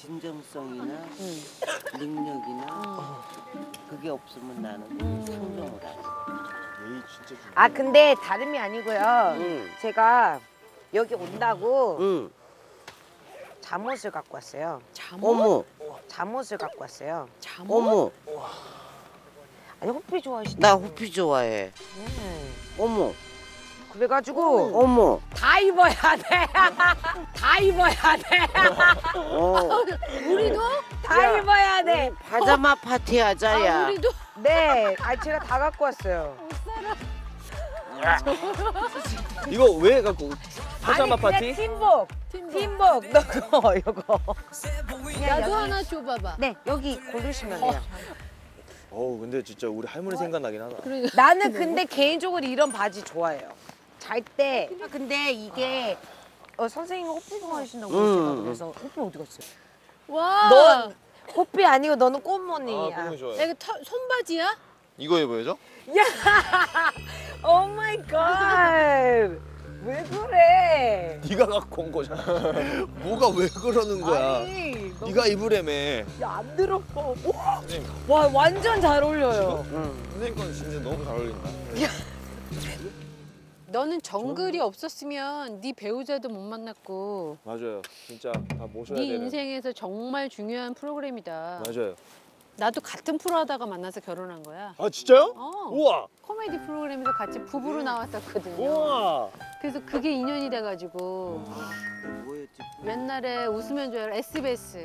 진정성이나 능력이나 그게 없으면 나는 상종을 안 해. 아 근데 다름이 아니고요. 제가 여기 온다고 잠옷을 갖고 왔어요. 어머, 잠옷을 갖고 왔어요. 어머, 아니 호피 좋아하시죠? 나 호피 좋아해. 어머, 그래가지고 어머. 다 입어야 돼. 다 입어야 돼. 우리도? 다 입어야 돼. 파자마 파티 하자, 야. 우리도? 네, 아 제가 다 갖고 왔어요. 이거 왜 갖고 파자마 아니, 파티? 그냥 팀복 너 그거 이거. 나도 하나 줘봐봐. 네, 여기 고르시면 돼요. 어우 근데 진짜 우리 할머니 생각나긴 하다. 그러니까. 나는 근데 개인적으로 이런 바지 좋아해요. 잘 때. 근데 이게 선생님이 호피 좋아하신다고 제가 그래서 호피 어디 갔어요? 와. 넌 호피 아니고 너는 꽃무늬야. 아, 좋아요. 이거 손바지야? 이거 입어야죠? 오 마이 갓. 왜 그래? 네가 갖고 온 거잖아. 뭐가 왜 그러는 거야? 아니, 네가 입으래며. 야안 들어. 선생님, 와 완전 잘 어울려요. 선생님 건 진짜 너무 잘 어울린다. 너는 정글이 없었으면 네 배우자도 못 만났고 맞아요. 진짜 다 모셔야 네 되는. 인생에서 정말 중요한 프로그램이다. 맞아요. 나도 같은 프로 하다가 만나서 결혼한 거야. 아 진짜요? 어. 우와. 코미디 프로그램에서 같이 부부로 나왔었거든요. 우와. 그래서 그게 인연이 돼가지고 뭐였지? 옛날에 웃으면 좋아요 SBS.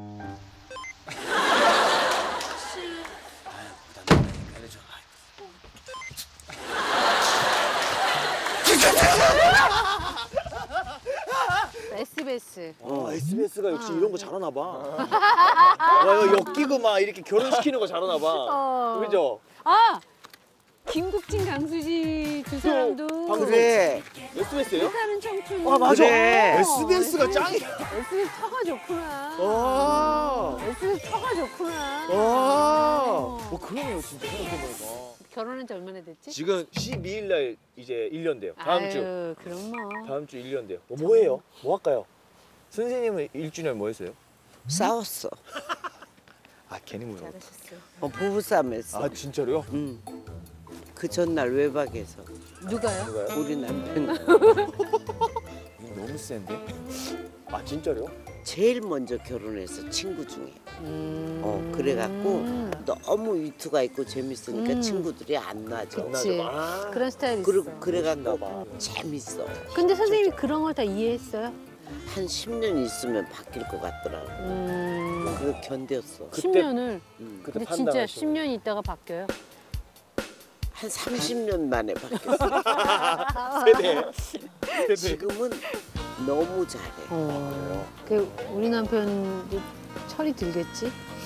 SBS. SBS가 역시 이런 거 잘하나 봐. 와, 이거 엮이고 막 이렇게 결혼시키는 거 잘하나 봐. 그죠? 아! 김국진, 강수지 두 사람도 그래. SBS예요? 다른 청춘. 아 맞아. 그래. SBS가 짱이야. SBS 터가 좋구나. 아. SBS 터가 좋구나. 아. 그러네요 진짜 생각해보니까. 결혼한 지 얼마나 됐지? 지금 12일 날 이제 1년 돼요. 다음 주. 아유, 그럼 뭐. 다음 주 1년 돼요. 뭐 해요? 뭐 할까요? 선생님은 1주년 뭐 했어요? 싸웠어. 아 괜히 물어. 잘하셨어. 부부싸움했어. 아 진짜로요? 그 전날 외박에서 누가요? 누가요? 우리 남편 이거 너무 센데? 아 진짜로요? 제일 먼저 결혼해서 친구 중에. 그래갖고 너무 위트가 있고 재밌으니까 친구들이 안 놔줘. 그치. 아. 그런 스타일 그리고 있어. 그래갖고 재밌어. 근데 선생님이 그런 걸 다 이해했어요? 한 10년 있으면 바뀔 것 같더라고. 그걸 견뎠어. 10년을. 그때 근데 진짜 판단하시고. 10년 있다가 바뀌어요? 한 30년 만에 바뀌었어. 세대. 지금은 너무 잘해. 그 우리 남편도 철이 들겠지?